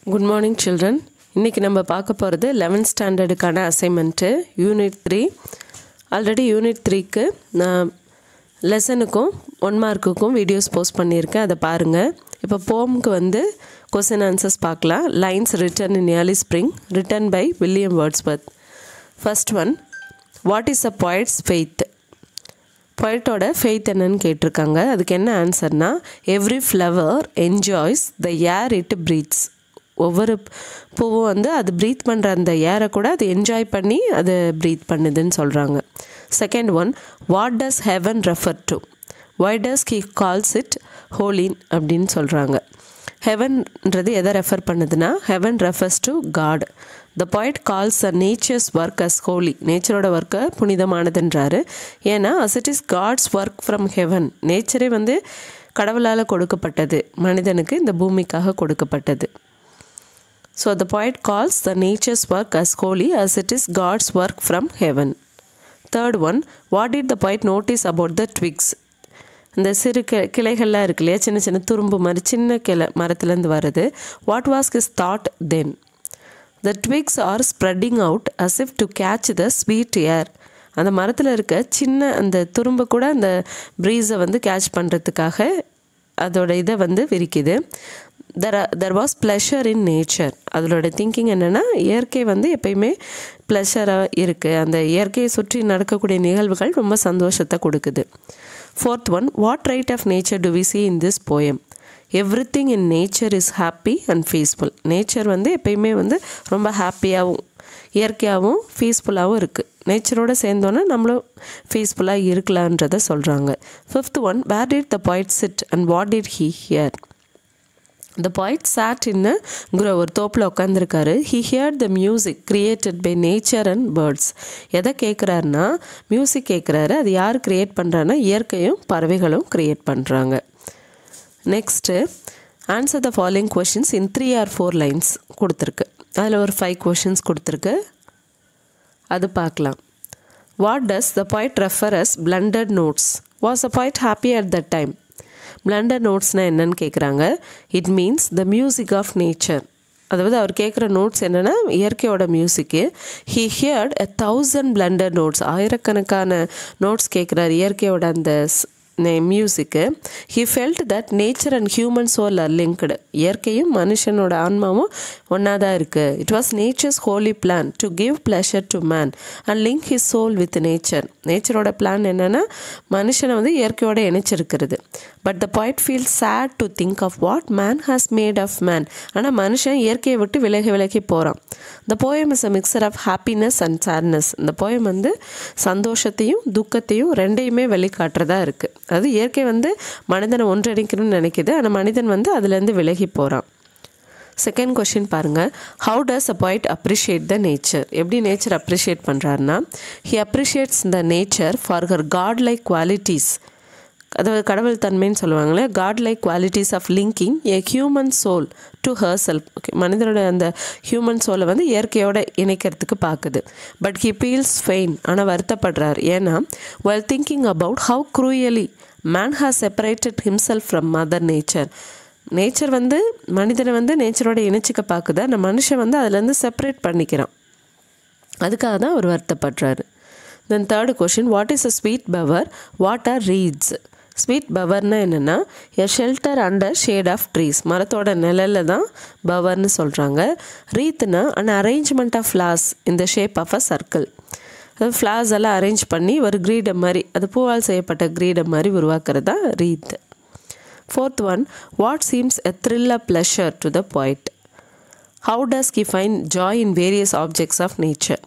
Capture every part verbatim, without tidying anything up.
Good morning children. இன்னைக்கு நம்ம பார்க்க போகிறது eleventh ஸ்டாண்டர்டுக்கான assignment unit three. Already unit த்ரீக்கு நான் லெசனுக்கும் ஒன் மார்க்குக்கும் வீடியோஸ் போஸ்ட் பண்ணியிருக்கேன், அதை பாருங்கள். இப்போ போமுக்கு வந்து கொஸ்டின் ஆன்சர்ஸ் பார்க்கலாம். Lines written in early spring written by William Wordsworth. First one, what is a poet's faith? பொயட்டோட ஃபெய்த் என்னன்னு கேட்டிருக்காங்க. அதுக்கு என்ன ஆன்சர்னா, every flower enjoys the air it breathes. ஒவ்வொரு பூவும் வந்து அது ப்ரீத் பண்ணுற அந்த ஏரை கூட அது என்ஜாய் பண்ணி அது ப்ரீத் பண்ணுதுன்னு சொல்கிறாங்க. Second one, what does heaven refer to? Why does he calls it ஹோலின் அப்படின்னு சொல்கிறாங்க. ஹெவன்ன்றது எதை ரெஃபர் பண்ணுதுன்னா, heaven refers to god. The poet calls the nature's work as holy. நேச்சரோட ஒர்க்கை புனிதமானதுன்றாரு. ஏன்னா as it is God's work from heaven. நேச்சரே வந்து கடவுளால் கொடுக்கப்பட்டது, மனிதனுக்கு இந்த பூமிக்காக கொடுக்கப்பட்டது. So the poet calls the nature's work as holy as it is God's work from heaven. Third one, what did the poet notice about the twigs? இந்த சிறு கி கிளைகள்லாம் இருக்கு இல்லையா, சின்ன சின்ன துரும்பு மாதிரி சின்ன கிளை மரத்துலேருந்து வருது. What was his thought then? The twigs are spreading out as if to catch the sweet air. அந்த மரத்தில் இருக்க சின்ன அந்த துரும்பு கூட அந்த ப்ரீஸை வந்து கேட்ச் பண்ணுறதுக்காக அதோட இதை வந்து விரிக்குது. There there was pleasure in nature. அதோட திங்கிங் என்னென்னா, இயற்கை வந்து எப்பயுமே ப்ளஷராக இருக்குது, அந்த இயற்கையை சுற்றி நடக்கக்கூடிய நிகழ்வுகள் ரொம்ப சந்தோஷத்தை கொடுக்குது. Fourth one, what right of nature to we see in this poem? Everything in nature is happy and peaceful. Nature வந்து எப்பயுமே வந்து ரொம்ப ஹாப்பியாகவும் இயற்கையாகவும் பீஸ்ஃபுல்லாகவும் இருக்குது. நேச்சரோடு சேர்ந்தோன்னா நம்மளும் பீஸ்ஃபுல்லாக இருக்கலான்றதை சொல்கிறாங்க. Fifth one, where did the poet sit and what did he hear? The poet sat in a grove. ஒரு தோப்பில் உட்காந்துருக்காரு. He heard the music created by nature and birds. எதை கேட்குறாருன்னா, மியூசிக் கேட்குறாரு. அது யார் க்ரியேட் பண்ணுறாருன்னா, இயற்கையும் பறவைகளும் க்ரியேட் பண்ணுறாங்க. Next, answer the following questions in three or four lines கொடுத்துருக்கு. அதில் ஒரு ஃபைவ் கொஷின்ஸ் கொடுத்துருக்கு, அது பார்க்கலாம். What does the poet refer as blended notes? Was the poet happy at that time? blended நோட்ஸ்னால் என்னன்னு கேட்குறாங்க. It means the music of nature. அதாவது அவர் கேட்குற நோட்ஸ் என்னென்னா இயற்கையோட music. He heard a thousand blended notes. ஆயிரக்கணக்கான நோட்ஸ் கேட்குறாரு இயற்கையோட அந்த music. He felt that nature and human soul are linked. இயற்கையும் மனுஷனோட ஆன்மாவும் ஒன்றா தான் இருக்குது. It was nature's holy plan to give pleasure to man and link his soul with nature. நேச்சரோட பிளான் என்னென்னா மனுஷனை வந்து இயற்கையோட இணைச்சிருக்கிறது. But the poet feels sad to think of what man has made of man. ஆனால் மனுஷன் இயற்கையை விட்டு விலகி விலகி போகிறான். The poem is a mixture of happiness and sadness. இந்த poem வந்து சந்தோஷத்தையும் துக்கத்தையும் ரெண்டையுமே வெளிக்காட்டுறதா இருக்குது. அது இயற்கை வந்து மனிதனை ஒன்றிணைக்கணும்னு நினைக்கிது, ஆனால் மனிதன் வந்து அதுலேருந்து விலகி போகிறான். செகண்ட் கொஷின் பாருங்கள். How does a poet appreciate the nature? எப்படி நேச்சர் அப்ரிஷியேட் பண்ணுறாருன்னா, he appreciates the nature for her god like qualities. அதாவது கடவுள் தன்மைன்னு சொல்லுவாங்களே, god like qualities of linking a human soul to herself. Okay, மனிதனோட அந்த human சோலை வந்து இயற்கையோட இணைக்கிறதுக்கு பார்க்குது. பட் ஹி ஃபீல்ஸ் ஃபெயின், ஆனால் வருத்தப்படுறார். ஏன்னா while thinking about how cruelly man has separated himself from mother nature. Nature வந்து மனிதனை வந்து நேச்சரோட இணைச்சிக்க பார்க்குது, அந்த மனுஷன் வந்து அதுலேருந்து செப்பரேட் பண்ணிக்கிறான். அதுக்காக தான் அவர் வருத்தப்படுறாரு. Then third question, what is a sweet power? What are wreaths? Sweet பவர்னால் என்னென்னா, a shelter under shade of trees. மரத்தோட நிழலில் தான் பவர்னு சொல்கிறாங்க. ரீத்னா an arrangement of flowers in the shape of a circle. அதாவது ஃப்ளார்ஸ் எல்லாம் அரேஞ்ச் பண்ணி ஒரு கிரீடம் மாதிரி, அது பூவால் செய்யப்பட்ட கிரீடம் மாதிரி உருவாக்குறது தான் wreath. Fourth one, what seems a thrill of pleasure to the poet? How does he find joy in various objects of nature?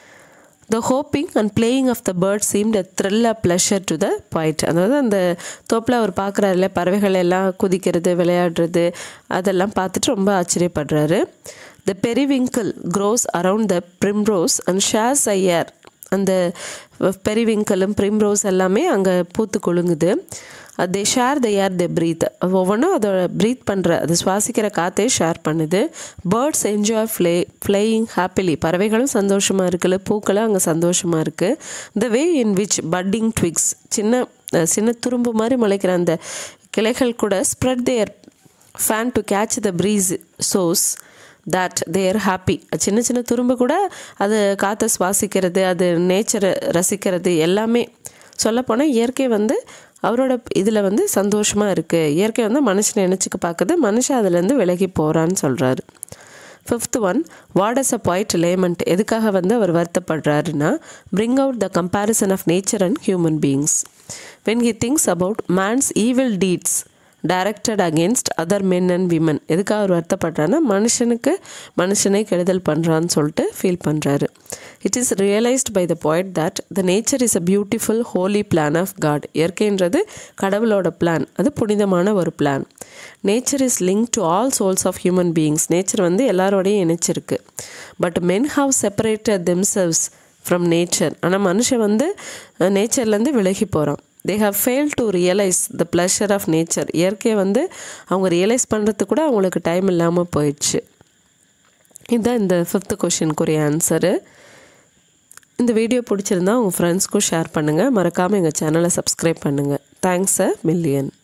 The hoping and playing of the bird seemed a thrill of pleasure to the poet. அதாவது அந்த தோப்பில் அவர் பார்க்குறாருல, பறவைகள் எல்லாம் குதிக்கிறது விளையாடுறது அதெல்லாம் பார்த்துட்டு ரொம்ப ஆச்சரியப்படுறாரு. The periwinkle grows around the primrose and shares a air. அந்த பெரிவிங்கலும் பிரிம்ரோஸ் எல்லாமே அங்கே பூத்து கொழுங்குது. They share the air they breath. ஒவ்வொன்றும் அதோட ப்ரீத் பண்ணுற அது சுவாசிக்கிற காற்றே ஷேர் பண்ணுது. Birds enjoy fly flying happily. பறவைகளும் சந்தோஷமாக இருக்குல்ல, பூக்களும் அங்கே சந்தோஷமாக இருக்குது. The way in which budding twigs, சின்ன சின்ன துரும்பு மாதிரி முளைக்கிற அந்த கிளைகள் கூட spread their fan to catch the breeze so as that they are happy. சின்ன சின்ன துரும்பு கூட அது காற்றை சுவாசிக்கிறது, அது நேச்சரை ரசிக்கிறது, எல்லாமே சொல்லப்போனால் இயற்கை வந்து அவரோட இதில் வந்து சந்தோஷமாக இருக்குது. இயற்கை வந்து மனுஷனை நினச்சிக்க பார்க்குது, மனுஷன் அதுலேருந்து விலகி போகிறான்னு சொல்கிறாரு. Fifth one, what is a point lament. எதுக்காக வந்து அவர் வருத்தப்படுறாருன்னா, bring out the comparison of nature and human beings. When he thinks about man's evil deeds directed against other men and women. எதுக்காக அவர் வருத்தப்படுறாருன்னா, மனுஷனுக்கு மனுஷனை கெடுதல் பண்ணுறான்னு சொல்லிட்டு ஃபீல் பண்ணுறாரு. It is realized by the poet that the nature is a beautiful holy plan of God. இயற்கைன்றது கடவுளோட plan, அது புனிதமான ஒரு plan. Nature is link to all souls of human beings. Nature வந்து எல்லாரோடையும் இணைச்சிருக்கு. But men have separated themselves from nature. ஆனால் மனுஷன் வந்து நேச்சர்லேருந்து விலகி போகிறான். They have fail to realise the pleasure of nature. இயற்கையை வந்து அவங்க ரியலைஸ் பண்ணுறதுக்கு கூட அவங்களுக்கு டைம் இல்லாமல் போயிடுச்சு. இதுதான் இந்த ஃபிஃப்த் கொஷினுக்குரிய ஆன்சரு. இந்த வீடியோ பிடிச்சிருந்தா உங்கள் ஃப்ரெண்ட்ஸ்க்கும் ஷேர் பண்ணுங்கள். மறக்காமல் எங்கள் சேனலை சப்ஸ்கிரைப் பண்ணுங்கள். Thanks a million.